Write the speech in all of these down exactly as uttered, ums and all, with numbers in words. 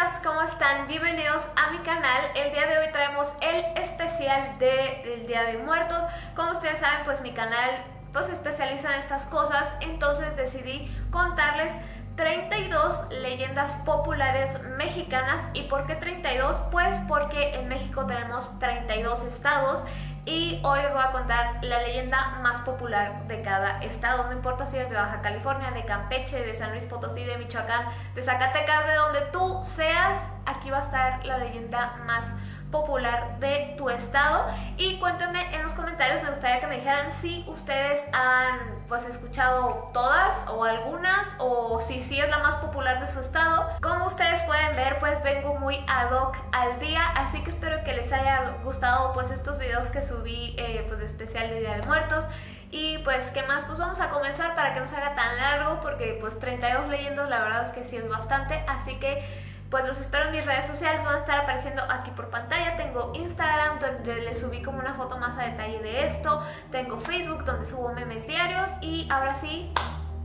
chicas, ¿cómo están? Bienvenidos a mi canal. El día de hoy traemos el especial del Día de Muertos. Como ustedes saben, pues mi canal pues, se especializa en estas cosas, entonces decidí contarles treinta y dos leyendas populares mexicanas. ¿Y por qué treinta y dos? Pues porque en México tenemos treinta y dos estados y hoy les voy a contar la leyenda más popular de cada estado. No importa si eres de Baja California, de Campeche, de San Luis Potosí, de Michoacán, de Zacatecas, de donde tú seas, aquí va a estar la leyenda más popular de tu estado. Y cuéntenme en los comentarios, me gustaría que me dijeran si ustedes han pues escuchado todas o algunas, o si sí es la más popular de su estado. Como ustedes pueden ver, pues vengo muy ad hoc al día, así que espero que les haya gustado pues estos videos que subí eh, pues de especial de Día de Muertos. Y pues qué más, pues vamos a comenzar para que no se haga tan largo, porque pues treinta y dos leyendas la verdad es que sí es bastante, así que pues los espero en mis redes sociales, van a estar apareciendo aquí por pantalla. Tengo Instagram, donde les subí como una foto más a detalle de esto. Tengo Facebook, donde subo memes diarios. Y ahora sí,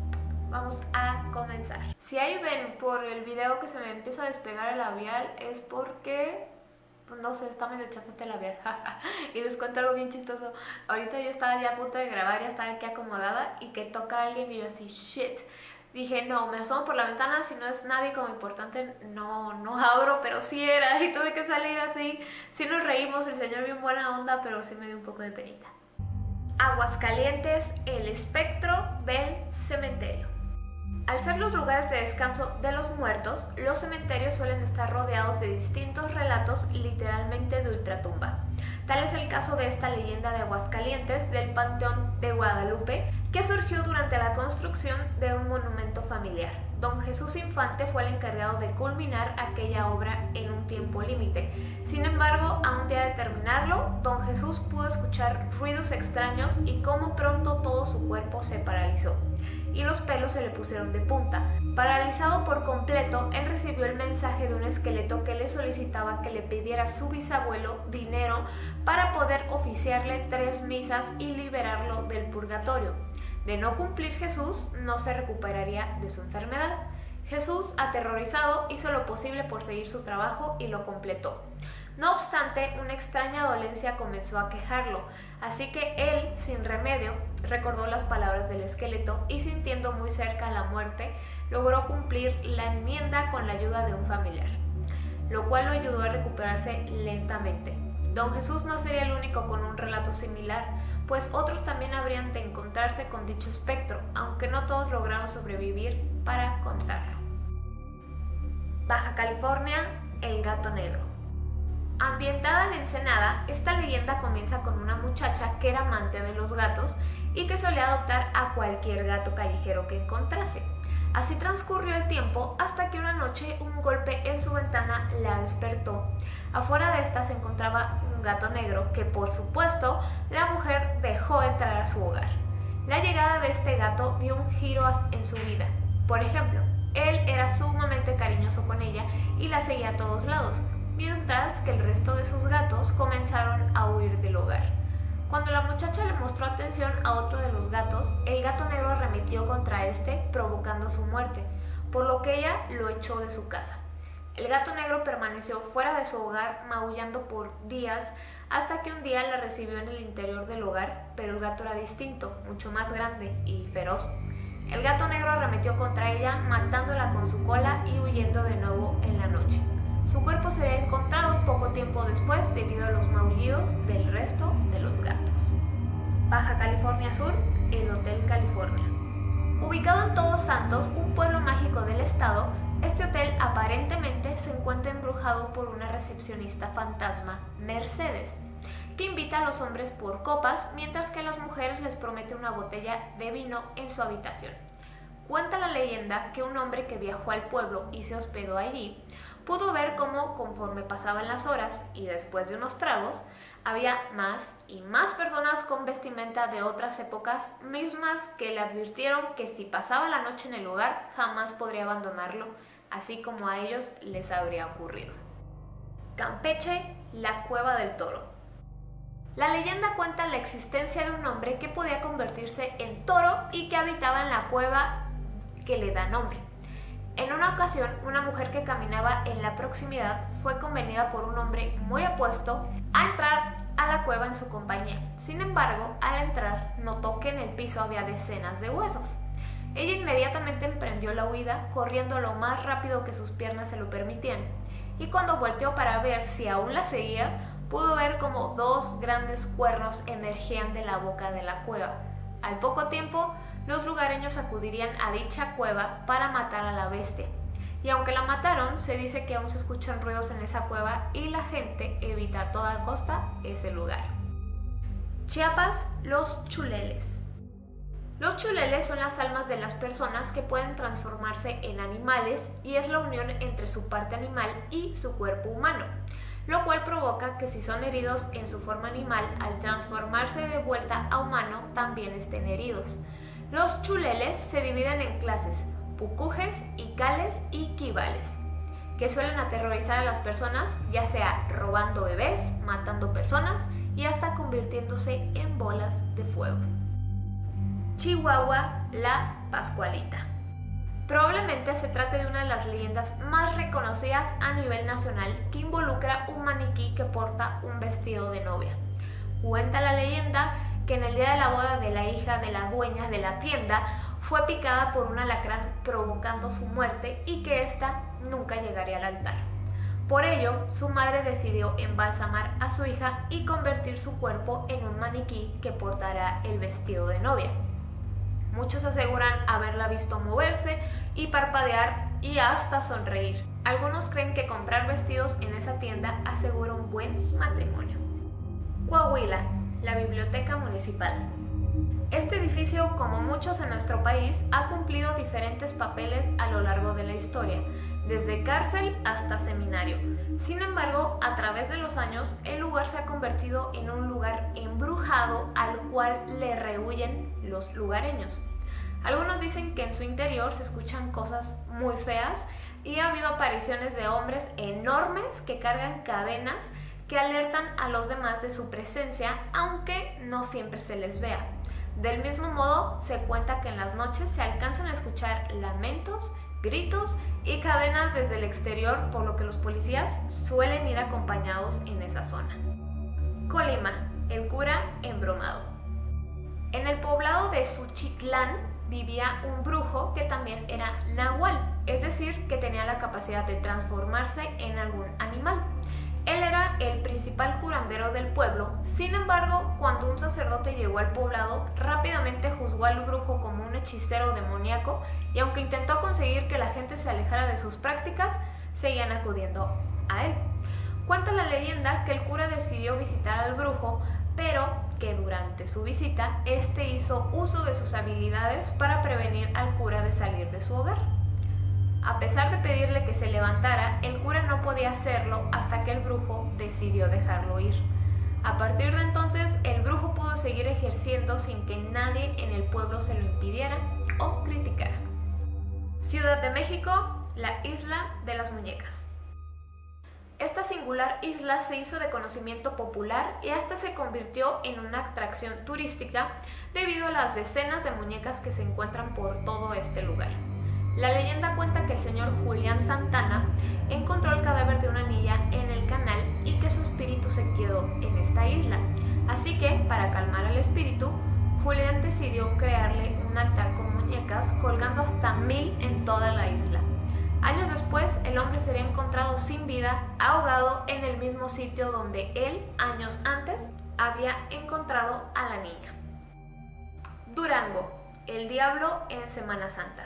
vamos a comenzar. Si ahí ven por el video que se me empieza a despegar el labial, es porque, pues no sé, está medio chafa este labial. Y les cuento algo bien chistoso. Ahorita yo estaba ya a punto de grabar, ya estaba aquí acomodada, y que toca a alguien y yo así, shit. Dije, no, me asomo por la ventana, si no es nadie como importante, no, no abro, pero sí era, y tuve que salir así. Sí nos reímos, el señor bien buena onda, pero sí me dio un poco de penita. Aguascalientes, el espectro del cementerio. Al ser los lugares de descanso de los muertos, los cementerios suelen estar rodeados de distintos relatos, literalmente de ultratumba. Tal es el caso de esta leyenda de Aguascalientes del Panteón de Guadalupe, que surgió durante la construcción de un monumento familiar. Don Jesús Infante fue el encargado de culminar aquella obra en un tiempo límite. Sin embargo, a un día de terminarlo, Don Jesús pudo escuchar ruidos extraños y cómo pronto todo su cuerpo se paralizó y los pelos se le pusieron de punta. Paralizado por completo, él recibió el mensaje de un esqueleto que le solicitaba que le pidiera a su bisabuelo dinero para poder oficiarle tres misas y liberarlo del purgatorio. De no cumplir Jesús, no se recuperaría de su enfermedad. Jesús, aterrorizado, hizo lo posible por seguir su trabajo y lo completó. No obstante, una extraña dolencia comenzó a quejarlo, así que él, sin remedio, recordó las palabras del esqueleto y, sintiendo muy cerca la muerte, logró cumplir la enmienda con la ayuda de un familiar, lo cual lo ayudó a recuperarse lentamente. Don Jesús no sería el único con un relato similar, pues otros también habrían de encontrarse con dicho espectro, aunque no todos lograron sobrevivir para contarlo. Baja California, el gato negro. Ambientada en Ensenada, esta leyenda comienza con una muchacha que era amante de los gatos y que solía adoptar a cualquier gato callejero que encontrase. Así transcurrió el tiempo hasta que una noche un golpe en su ventana la despertó. Afuera de esta se encontraba un gato negro que, por supuesto, la mujer dejó entrar a su hogar. La llegada de este gato dio un giro en su vida. Por ejemplo, él era sumamente cariñoso con ella y la seguía a todos lados, mientras que el resto de sus gatos comenzaron a huir del hogar. Cuando la muchacha le mostró atención a otro de los gatos, el gato negro arremetió contra este, provocando su muerte, por lo que ella lo echó de su casa. El gato negro permaneció fuera de su hogar maullando por días, hasta que un día la recibió en el interior del hogar, pero el gato era distinto, mucho más grande y feroz. El gato negro arremetió contra ella, matándola con su cola y huyendo de nuevo en la noche. Su cuerpo sería encontrado poco tiempo después debido a los maullidos del resto de los gatos. Baja California Sur, el Hotel California. Ubicado en Todos Santos, un pueblo mágico del estado, este hotel aparentemente se encuentra embrujado por una recepcionista fantasma, Mercedes, que invita a los hombres por copas, mientras que a las mujeres les promete una botella de vino en su habitación. Cuenta la leyenda que un hombre que viajó al pueblo y se hospedó allí pudo ver cómo, conforme pasaban las horas y después de unos tragos, había más y más personas con vestimenta de otras épocas, mismas que le advirtieron que si pasaba la noche en el lugar jamás podría abandonarlo, así como a ellos les habría ocurrido. Campeche, la Cueva del Toro. La leyenda cuenta la existencia de un hombre que podía convertirse en toro y que habitaba en la cueva que le da nombre. En una ocasión, una mujer que caminaba en la proximidad fue convenida por un hombre muy apuesto a entrar a la cueva en su compañía. Sin embargo, al entrar, notó que en el piso había decenas de huesos. Ella inmediatamente emprendió la huida, corriendo lo más rápido que sus piernas se lo permitían, y cuando volteó para ver si aún la seguía, pudo ver como dos grandes cuernos emergían de la boca de la cueva. Al poco tiempo, los lugareños acudirían a dicha cueva para matar a la bestia. Y aunque la mataron, se dice que aún se escuchan ruidos en esa cueva y la gente evita a toda costa ese lugar. Chiapas, los chuleles. Los chuleles son las almas de las personas que pueden transformarse en animales y es la unión entre su parte animal y su cuerpo humano, lo cual provoca que si son heridos en su forma animal, al transformarse de vuelta a humano también estén heridos. Los chuleles se dividen en clases: pucujes, icales y quivales, que suelen aterrorizar a las personas, ya sea robando bebés, matando personas y hasta convirtiéndose en bolas de fuego. Chihuahua, la Pascualita. Probablemente se trate de una de las leyendas más reconocidas a nivel nacional, que involucra un maniquí que porta un vestido de novia. Cuenta la leyenda que en el día de la boda de la hija de la dueña de la tienda fue picada por un alacrán, provocando su muerte y que ésta nunca llegaría al altar. Por ello, su madre decidió embalsamar a su hija y convertir su cuerpo en un maniquí que portará el vestido de novia. Muchos aseguran haberla visto moverse y parpadear y hasta sonreír. Algunos creen que comprar vestidos en esa tienda asegura un buen matrimonio. Coahuila, la Biblioteca Municipal. Este edificio, como muchos en nuestro país, ha cumplido diferentes papeles a lo largo de la historia, desde cárcel hasta seminario. Sin embargo, a través de los años, el lugar se ha convertido en un lugar embrujado al cual le rehuyen los lugareños. Algunos dicen que en su interior se escuchan cosas muy feas y ha habido apariciones de hombres enormes que cargan cadenas que alertan a los demás de su presencia, aunque no siempre se les vea. Del mismo modo, se cuenta que en las noches se alcanzan a escuchar lamentos, gritos y cadenas desde el exterior, por lo que los policías suelen ir acompañados en esa zona. Colima, el cura embromado. En el poblado de Suchitlán vivía un brujo que también era nahual, es decir, que tenía la capacidad de transformarse en algún animal. Él era el principal curandero del pueblo. Sin embargo, cuando un sacerdote llegó al poblado, rápidamente juzgó al brujo como un hechicero demoníaco y aunque intentó conseguir que la gente se alejara de sus prácticas, seguían acudiendo a él. Cuenta la leyenda que el cura decidió visitar al brujo, pero que durante su visita, este hizo uso de sus habilidades para prevenir al cura de salir de su hogar. A pesar de pedirle que se levantara, el cura no podía hacerlo hasta que el brujo decidió dejarlo ir. A partir de entonces, el brujo pudo seguir ejerciendo sin que nadie en el pueblo se lo impidiera o criticara. Ciudad de México, la Isla de las Muñecas. Esta singular isla se hizo de conocimiento popular y hasta se convirtió en una atracción turística debido a las decenas de muñecas que se encuentran por todo este lugar. La leyenda cuenta que el señor Julián Santana encontró el cadáver de una niña en el canal y que su espíritu se quedó en esta isla. Así que, para calmar al espíritu, Julián decidió crearle un altar con muñecas, colgando hasta mil en toda la isla. Años después, el hombre sería encontrado sin vida, ahogado en el mismo sitio donde él, años antes, había encontrado a la niña. Durango, el diablo en Semana Santa.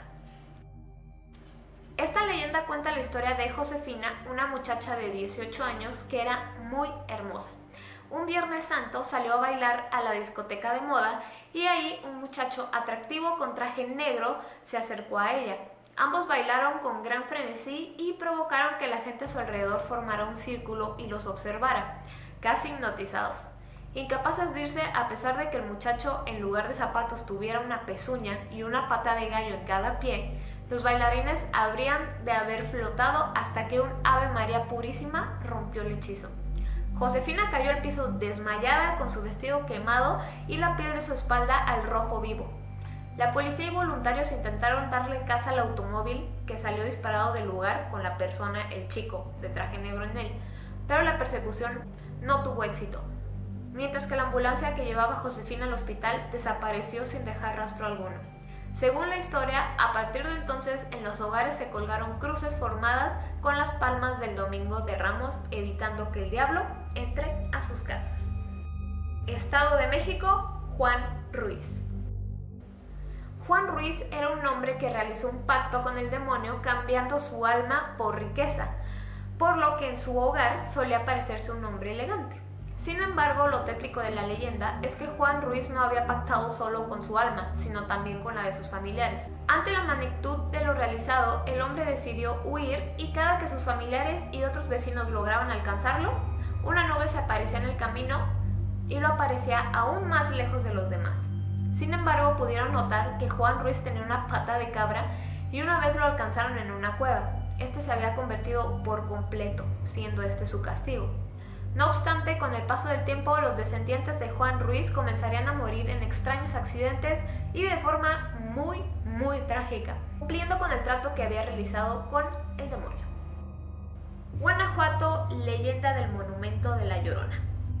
Esta leyenda cuenta la historia de Josefina, una muchacha de dieciocho años que era muy hermosa. Un Viernes Santo salió a bailar a la discoteca de moda y ahí un muchacho atractivo con traje negro se acercó a ella. Ambos bailaron con gran frenesí y provocaron que la gente a su alrededor formara un círculo y los observara, casi hipnotizados. Incapaces de irse a pesar de que el muchacho en lugar de zapatos tuviera una pezuña y una pata de gallo en cada pie, los bailarines habrían de haber flotado hasta que un Ave María purísima rompió el hechizo. Josefina cayó al piso desmayada con su vestido quemado y la piel de su espalda al rojo vivo. La policía y voluntarios intentaron darle caza al automóvil, que salió disparado del lugar con la persona, el chico de traje negro en él, pero la persecución no tuvo éxito, mientras que la ambulancia que llevaba a Josefina al hospital desapareció sin dejar rastro alguno. Según la historia, a partir de entonces en los hogares se colgaron cruces formadas con las palmas del Domingo de Ramos, evitando que el diablo entre a sus casas. Estado de México, Juan Ruiz. Juan Ruiz era un hombre que realizó un pacto con el demonio cambiando su alma por riqueza, por lo que en su hogar solía aparecerse un hombre elegante. Sin embargo, lo tétrico de la leyenda es que Juan Ruiz no había pactado solo con su alma, sino también con la de sus familiares. Ante la magnitud de lo realizado, el hombre decidió huir y cada que sus familiares y otros vecinos lograban alcanzarlo, una nube se aparecía en el camino y lo aparecía aún más lejos de los demás. Sin embargo, pudieron notar que Juan Ruiz tenía una pata de cabra y una vez lo alcanzaron en una cueva. Este se había convertido por completo, siendo este su castigo. No obstante, con el paso del tiempo, los descendientes de Juan Ruiz comenzarían a morir en extraños accidentes y de forma muy, muy trágica, cumpliendo con el trato que había realizado con el demonio. Guanajuato, leyenda del monumento de la Llorona.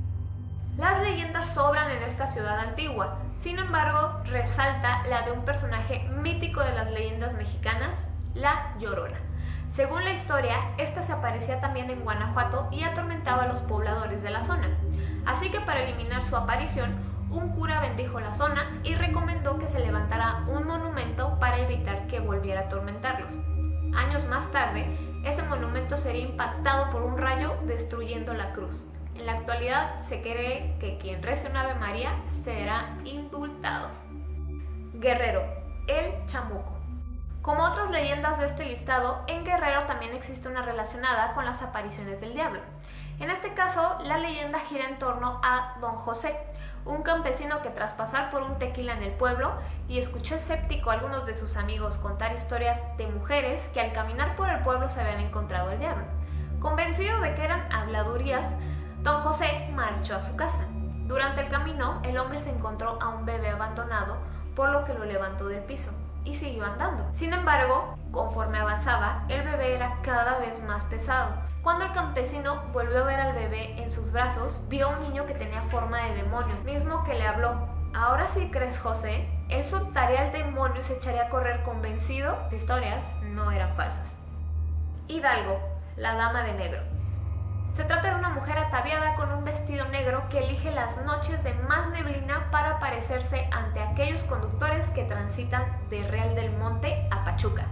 Las leyendas sobran en esta ciudad antigua, sin embargo, resalta la de un personaje mítico de las leyendas mexicanas, la Llorona. Según la historia, esta se aparecía también en Guanajuato y atormentaba a los pobladores de la zona. Así que para eliminar su aparición, un cura bendijo la zona y recomendó que se levantara un monumento para evitar que volviera a atormentarlos. Años más tarde, ese monumento sería impactado por un rayo destruyendo la cruz. En la actualidad se cree que quien rece un Ave María será indultado. Guerrero, el Chamuco. Como otras leyendas de este listado, en Guerrero también existe una relacionada con las apariciones del diablo. En este caso, la leyenda gira en torno a Don José, un campesino que tras pasar por un tequila en el pueblo y escuchó escéptico a algunos de sus amigos contar historias de mujeres que al caminar por el pueblo se habían encontrado al diablo. Convencido de que eran habladurías, Don José marchó a su casa. Durante el camino, el hombre se encontró a un bebé abandonado, por lo que lo levantó del piso y siguió andando. Sin embargo, conforme avanzaba, el bebé era cada vez más pesado. Cuando el campesino volvió a ver al bebé en sus brazos, vio a un niño que tenía forma de demonio, mismo que le habló. ¿Ahora sí crees, José? Él soltaría al demonio y se echaría a correr convencido. Las historias no eran falsas. Hidalgo, la dama de negro. Se trata de una mujer ataviada con un vestido negro que elige las noches de más neblina para aparecerse ante aquellos conductores que transitan de Real del Monte a Pachuca.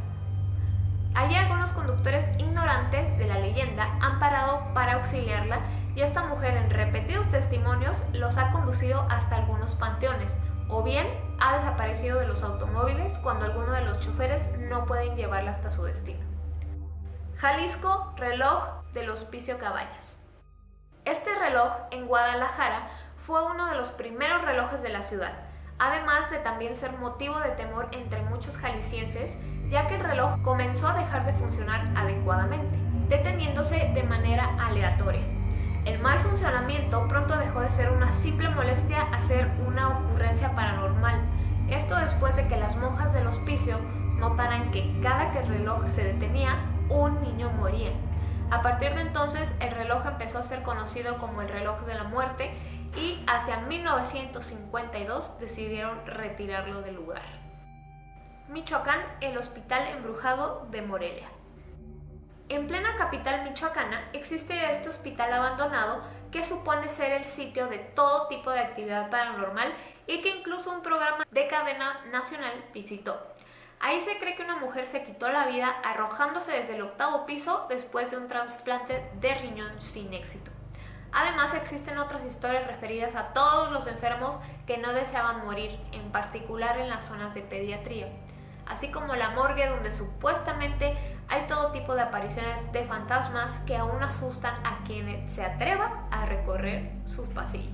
Allí algunos conductores ignorantes de la leyenda han parado para auxiliarla y esta mujer en repetidos testimonios los ha conducido hasta algunos panteones o bien ha desaparecido de los automóviles cuando alguno de los choferes no pueden llevarla hasta su destino. Jalisco, reloj del Hospicio Cabañas. Este reloj en Guadalajara fue uno de los primeros relojes de la ciudad, además de también ser motivo de temor entre muchos jaliscienses, ya que el reloj comenzó a dejar de funcionar adecuadamente, deteniéndose de manera aleatoria. El mal funcionamiento pronto dejó de ser una simple molestia a ser una ocurrencia paranormal. Esto después de que las monjas del hospicio notaran que cada que el reloj se detenía, un niño moría. A partir de entonces, el reloj empezó a ser conocido como el reloj de la muerte y hacia mil novecientos cincuenta y dos decidieron retirarlo del lugar. Michoacán, el Hospital Embrujado de Morelia. En plena capital michoacana existe este hospital abandonado que supone ser el sitio de todo tipo de actividad paranormal y que incluso un programa de cadena nacional visitó. Ahí se cree que una mujer se quitó la vida arrojándose desde el octavo piso después de un trasplante de riñón sin éxito. Además, existen otras historias referidas a todos los enfermos que no deseaban morir, en particular en las zonas de pediatría, así como la morgue donde supuestamente hay todo tipo de apariciones de fantasmas que aún asustan a quienes se atrevan a recorrer sus pasillos.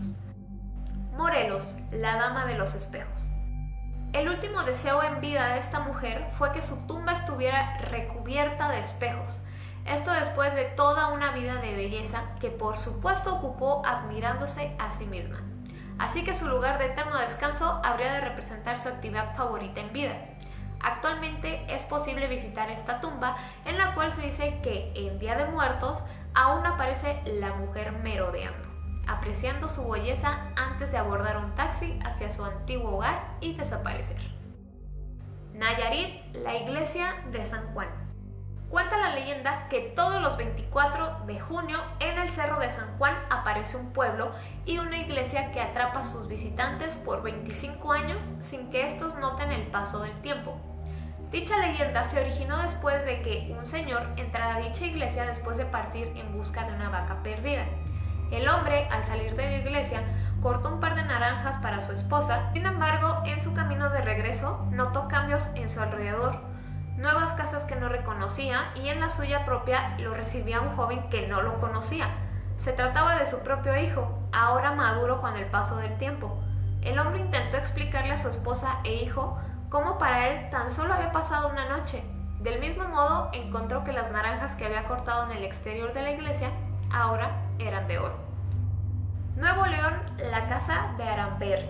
Morelos, la dama de los espejos. El último deseo en vida de esta mujer fue que su tumba estuviera recubierta de espejos. Esto después de toda una vida de belleza que por supuesto ocupó admirándose a sí misma. Así que su lugar de eterno descanso habría de representar su actividad favorita en vida. Actualmente es posible visitar esta tumba, en la cual se dice que en Día de Muertos aún aparece la mujer merodeando, apreciando su belleza antes de abordar un taxi hacia su antiguo hogar y desaparecer. Nayarit, la iglesia de San Juan. Cuenta la leyenda que todos los veinticuatro de junio en el Cerro de San Juan aparece un pueblo y una iglesia que atrapa a sus visitantes por veinticinco años sin que estos noten el paso del tiempo. Dicha leyenda se originó después de que un señor entrara a dicha iglesia después de partir en busca de una vaca perdida. El hombre, al salir de la iglesia, cortó un par de naranjas para su esposa. Sin embargo, en su camino de regreso, notó cambios en su alrededor, nuevas casas que no reconocía, y en la suya propia lo recibía un joven que no lo conocía. Se trataba de su propio hijo, ahora maduro con el paso del tiempo. El hombre intentó explicarle a su esposa e hijo cómo para él tan solo había pasado una noche. Del mismo modo, encontró que las naranjas que había cortado en el exterior de la iglesia ahora eran de oro. Nuevo León, la casa de Aramberri.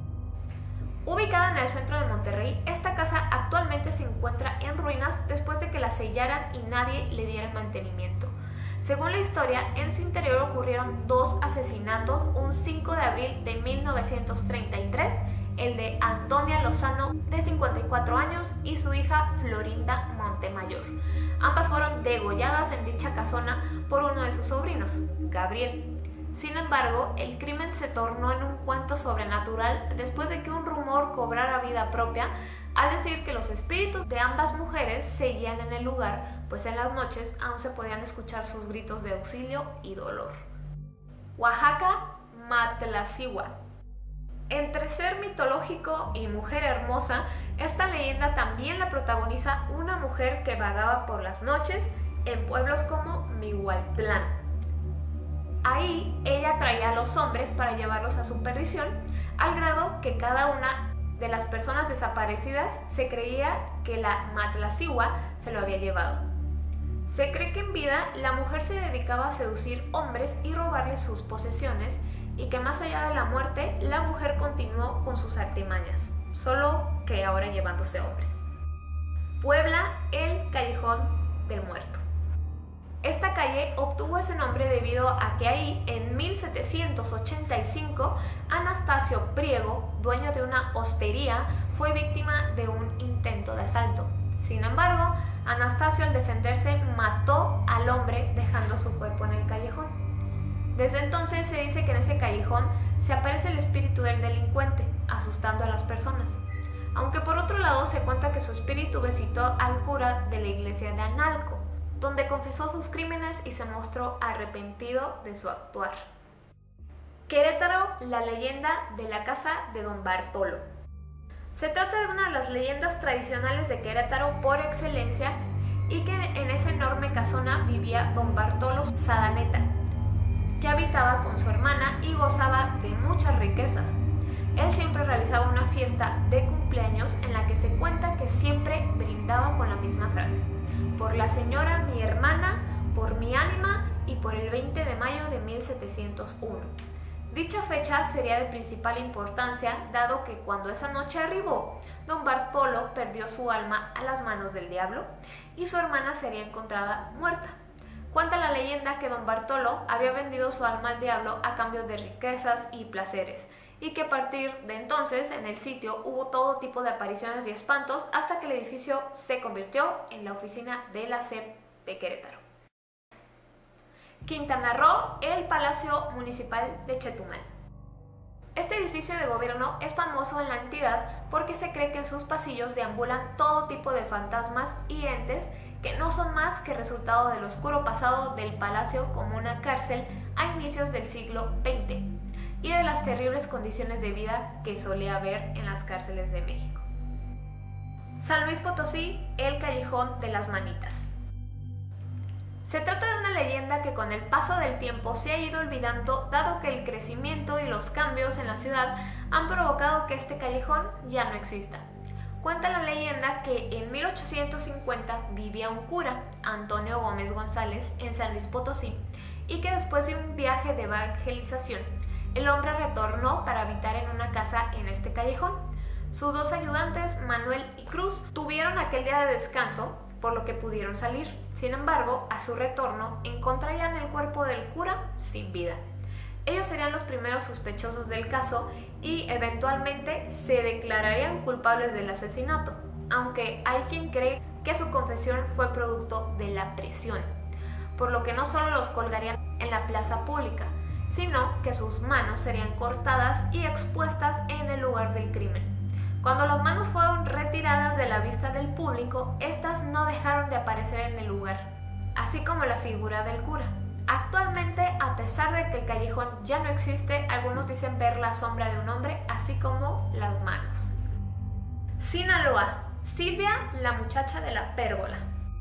Ubicada en el centro de Monterrey, esta casa actualmente se encuentra en ruinas después de que la sellaran y nadie le diera mantenimiento. Según la historia, en su interior ocurrieron dos asesinatos un cinco de abril de mil novecientos treinta y tres, el de Antonia Lozano, de cincuenta y cuatro años, y su hija Florinda Montemayor. Ambas fueron degolladas en dicha casona por uno de sus sobrinos, Gabriel. Sin embargo, el crimen se tornó en un cuento sobrenatural después de que un rumor cobrara vida propia al decir que los espíritus de ambas mujeres seguían en el lugar, pues en las noches aún se podían escuchar sus gritos de auxilio y dolor. Oaxaca, Matlacigua. Entre ser mitológico y mujer hermosa, esta leyenda también la protagoniza una mujer que vagaba por las noches en pueblos como Mihuatlán. Ahí ella traía a los hombres para llevarlos a su perdición, al grado que cada una de las personas desaparecidas se creía que la Matlacigua se lo había llevado. Se cree que en vida la mujer se dedicaba a seducir hombres y robarles sus posesiones, y que más allá de la muerte, la mujer continuó con sus artimañas, solo que ahora llevándose hombres. Puebla, el Callejón del Muerto. Esta calle obtuvo ese nombre debido a que ahí, en mil setecientos ochenta y cinco, Anastasio Priego, dueño de una hostería, fue víctima de un intento de asalto. Sin embargo, Anastasio, al defenderse, mató al hombre dejando su cuerpo en el callejón. Desde entonces se dice que en ese callejón se aparece el espíritu del delincuente, asustando a las personas. Aunque por otro lado se cuenta que su espíritu visitó al cura de la iglesia de Analco, donde confesó sus crímenes y se mostró arrepentido de su actuar. Querétaro, la leyenda de la casa de Don Bartolo. Se trata de una de las leyendas tradicionales de Querétaro por excelencia, y que en esa enorme casona vivía Don Bartolo Sadaneta, que habitaba con su hermana y gozaba de muchas riquezas. Él siempre realizaba una fiesta de cumpleaños en la que se cuenta que siempre brindaba con la misma frase: por la señora mi hermana, por mi ánima y por el veinte de mayo de mil setecientos uno. Dicha fecha sería de principal importancia, dado que cuando esa noche arribó, Don Bartolo perdió su alma a las manos del diablo y su hermana sería encontrada muerta. Cuenta la leyenda que Don Bartolo había vendido su alma al diablo a cambio de riquezas y placeres, y que a partir de entonces en el sitio hubo todo tipo de apariciones y espantos hasta que el edificio se convirtió en la oficina de la S E P de Querétaro. Quintana Roo, el Palacio Municipal de Chetumal. Este edificio de gobierno es famoso en la entidad porque se cree que en sus pasillos deambulan todo tipo de fantasmas y entes que no son más que resultado del oscuro pasado del palacio como una cárcel a inicios del siglo veinte y de las terribles condiciones de vida que solía haber en las cárceles de México. San Luis Potosí, el Callejón de las Manitas. Se trata de una leyenda que con el paso del tiempo se ha ido olvidando, dado que el crecimiento y los cambios en la ciudad han provocado que este callejón ya no exista. Cuenta la leyenda que en mil ochocientos cincuenta vivía un cura, Antonio Gómez González, en San Luis Potosí, y que después de un viaje de evangelización, el hombre retornó para habitar en una casa en este callejón. Sus dos ayudantes, Manuel y Cruz, tuvieron aquel día de descanso, por lo que pudieron salir. Sin embargo, a su retorno, encontrarían el cuerpo del cura sin vida. Ellos serían los primeros sospechosos del caso y eventualmente se declararían culpables del asesinato, aunque hay quien cree que su confesión fue producto de la presión, por lo que no solo los colgarían en la plaza pública, sino que sus manos serían cortadas y expuestas en el lugar del crimen. Cuando las manos fueron retiradas de la vista del público, estas no dejaron de aparecer en el lugar, así como la figura del cura. Actualmente, a pesar de que el callejón ya no existe, algunos dicen ver la sombra de un hombre, así como las manos. Sinaloa. Silvia, la muchacha de la pérgola.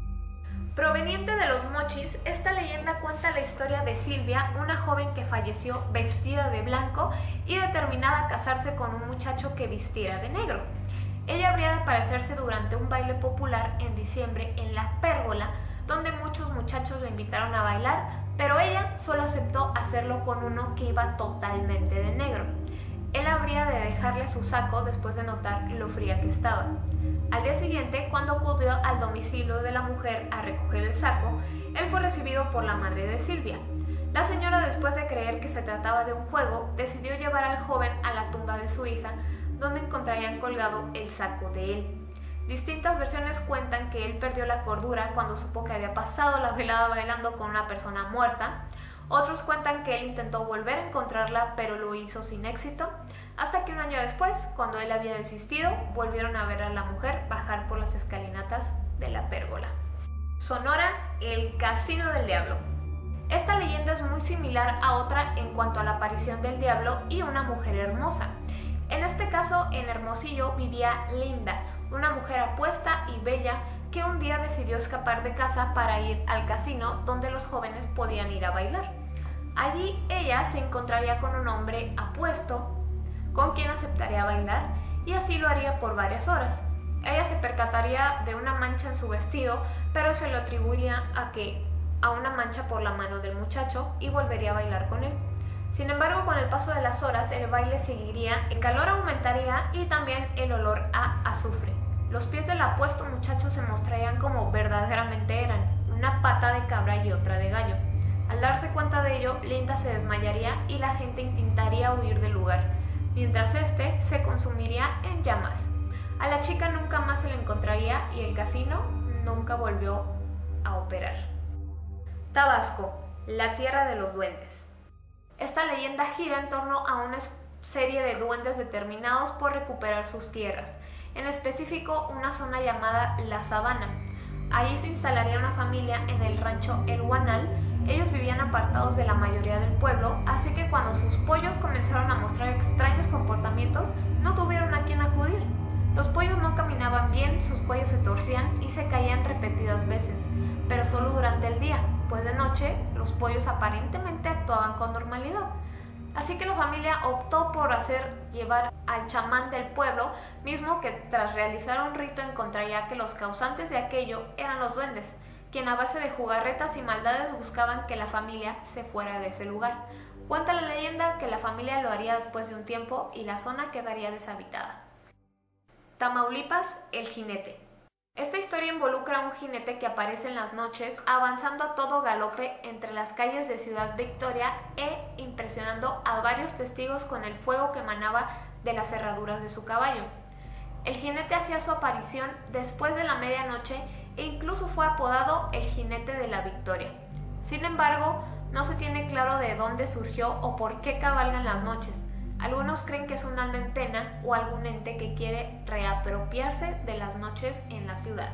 Proveniente de los Mochis, esta leyenda cuenta la historia de Silvia, una joven que falleció vestida de blanco y determinada a casarse con un muchacho que vistiera de negro. Ella habría de aparecerse durante un baile popular en diciembre en la pérgola, donde muchos muchachos la invitaron a bailar, pero ella solo aceptó hacerlo con uno que iba totalmente de negro. Él habría de dejarle su saco después de notar lo fría que estaba. Al día siguiente, cuando acudió al domicilio de la mujer a recoger el saco, él fue recibido por la madre de Silvia. La señora, después de creer que se trataba de un juego, decidió llevar al joven a la tumba de su hija, donde encontrarían colgado el saco de él. Distintas versiones cuentan que él perdió la cordura cuando supo que había pasado la velada bailando con una persona muerta. Otros cuentan que él intentó volver a encontrarla, pero lo hizo sin éxito, hasta que un año después, cuando él había desistido, volvieron a ver a la mujer bajar por las escalinatas de la pérgola. Sonora, el Casino del Diablo. Esta leyenda es muy similar a otra en cuanto a la aparición del diablo y una mujer hermosa. En este caso, en Hermosillo vivía Linda, una mujer apuesta y bella que un día decidió escapar de casa para ir al casino donde los jóvenes podían ir a bailar. Allí ella se encontraría con un hombre apuesto, con quien aceptaría bailar, y así lo haría por varias horas. Ella se percataría de una mancha en su vestido, pero se lo atribuiría a que a una mancha por la mano del muchacho y volvería a bailar con él. Sin embargo, con el paso de las horas, el baile seguiría, el calor aumentaría y también el olor a azufre. Los pies del apuesto muchacho se mostrarían como verdaderamente eran, una pata de cabra y otra de gallo. Al darse cuenta de ello, Linda se desmayaría y la gente intentaría huir del lugar, mientras este se consumiría en llamas. A la chica nunca más se le encontraría y el casino nunca volvió a operar. Tabasco, la tierra de los duendes. Esta leyenda gira en torno a una serie de duendes determinados por recuperar sus tierras, en específico una zona llamada La Sabana. Allí se instalaría una familia en el rancho El Guanal. Ellos vivían apartados de la mayoría del pueblo, así que cuando sus pollos comenzaron a mostrar extraños comportamientos, no tuvieron a quién acudir. Los pollos no caminaban bien, sus cuellos se torcían y se caían repetidas veces, pero solo durante el día, pues de noche los pollos aparentemente actuaban con normalidad. Así que la familia optó por hacer llevar al chamán del pueblo, mismo que tras realizar un rito encontraría que los causantes de aquello eran los duendes, quien a base de jugarretas y maldades buscaban que la familia se fuera de ese lugar. Cuenta la leyenda que la familia lo haría después de un tiempo y la zona quedaría deshabitada. Tamaulipas, el jinete. Esta historia involucra a un jinete que aparece en las noches avanzando a todo galope entre las calles de Ciudad Victoria e impresionando a varios testigos con el fuego que emanaba de las cerraduras de su caballo. El jinete hacía su aparición después de la medianoche e incluso fue apodado el jinete de la Victoria. Sin embargo, no se tiene claro de dónde surgió o por qué cabalga en las noches. Algunos creen que es un alma en pena o algún ente que quiere reapropiarse de las noches en la ciudad.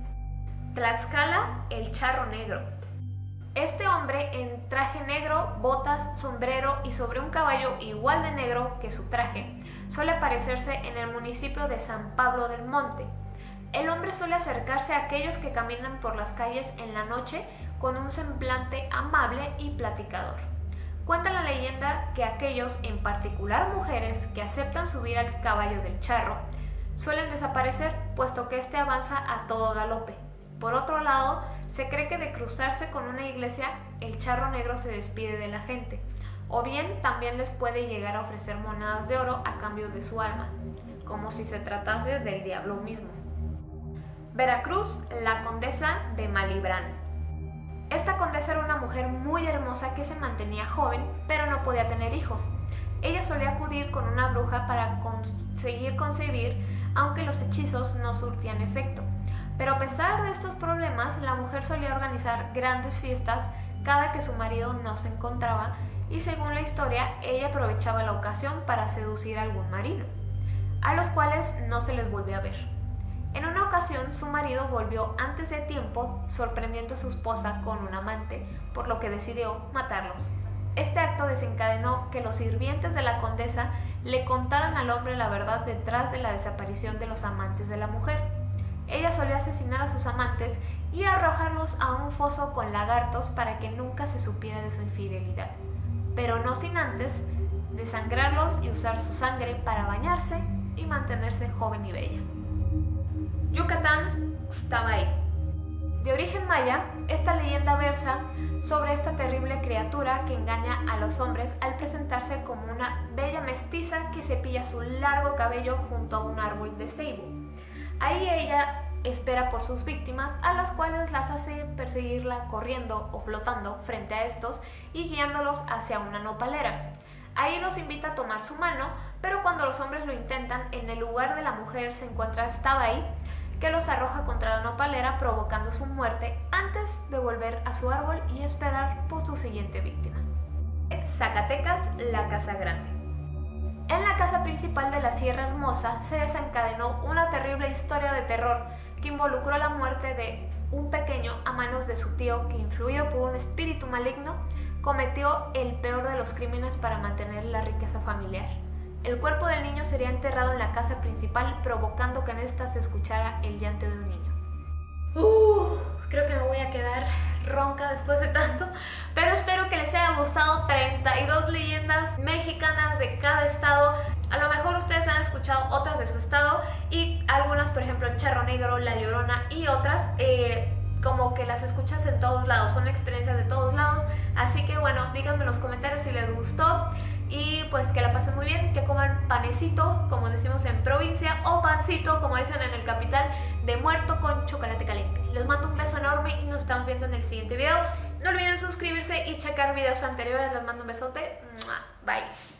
Tlaxcala, el charro negro. Este hombre en traje negro, botas, sombrero y sobre un caballo igual de negro que su traje, suele aparecerse en el municipio de San Pablo del Monte. El hombre suele acercarse a aquellos que caminan por las calles en la noche con un semblante amable y platicador. Cuenta la leyenda que aquellos, en particular mujeres, que aceptan subir al caballo del charro, suelen desaparecer, puesto que éste avanza a todo galope. Por otro lado, se cree que de cruzarse con una iglesia, el charro negro se despide de la gente, o bien también les puede llegar a ofrecer monedas de oro a cambio de su alma. como si se tratase del diablo mismo. Veracruz, la condesa de Malibran. Esta condesa era una mujer muy hermosa que se mantenía joven, pero no podía tener hijos. Ella solía acudir con una bruja para conseguir concebir, aunque los hechizos no surtían efecto. Pero a pesar de estos problemas, la mujer solía organizar grandes fiestas cada que su marido no se encontraba, y según la historia, ella aprovechaba la ocasión para seducir a algún marino, a los cuales no se les volvió a ver. En una ocasión, su marido volvió antes de tiempo, sorprendiendo a su esposa con un amante, por lo que decidió matarlos. Este acto desencadenó que los sirvientes de la condesa le contaran al hombre la verdad detrás de la desaparición de los amantes de la mujer. Ella solía asesinar a sus amantes y arrojarlos a un foso con lagartos para que nunca se supiera de su infidelidad, pero no sin antes desangrarlos y usar su sangre para bañarse y mantenerse joven y bella. Yucatán, Xtabay. De origen maya, esta leyenda versa sobre esta terrible criatura que engaña a los hombres al presentarse como una bella mestiza que cepilla su largo cabello junto a un árbol de ceibo. Ahí ella espera por sus víctimas, a las cuales las hace perseguirla corriendo o flotando frente a estos y guiándolos hacia una nopalera. Ahí los invita a tomar su mano, pero cuando los hombres lo intentan, en el lugar de la mujer se encuentra Xtabay, que los arroja contra la nopalera provocando su muerte antes de volver a su árbol y esperar por su siguiente víctima. Zacatecas, la Casa Grande. En la casa principal de la Sierra Hermosa se desencadenó una terrible historia de terror que involucró la muerte de un pequeño a manos de su tío que, influido por un espíritu maligno, cometió el peor de los crímenes para mantener la riqueza familiar. El cuerpo del niño sería enterrado en la casa principal, provocando que en esta se escuchara el llanto de un niño. Uh, creo que me voy a quedar ronca después de tanto, pero espero que les haya gustado treinta y dos leyendas mexicanas de cada estado. A lo mejor ustedes han escuchado otras de su estado y algunas, por ejemplo, el Charro Negro, La Llorona y otras, eh, como que las escuchas en todos lados, son experiencias de todos lados. Así que bueno, díganme en los comentarios si les gustó. Y pues que la pasen muy bien, que coman panecito, como decimos en provincia, o pancito, como dicen en el capital, de muerto con chocolate caliente. Les mando un beso enorme y nos estamos viendo en el siguiente video. No olviden suscribirse y checar videos anteriores. Les mando un besote. Bye.